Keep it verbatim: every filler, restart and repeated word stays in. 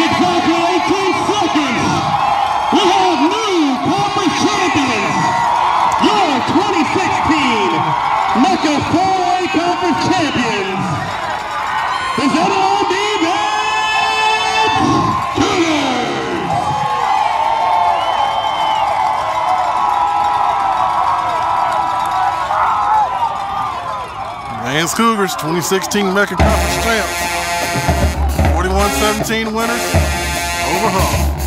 exactly eighteen seconds, we have new conference champions, your twenty sixteen Mecca four A Conference champions, presented on the Vance Cougars, twenty sixteen Mecca Conference champs. forty-one seventeen winners over Hull.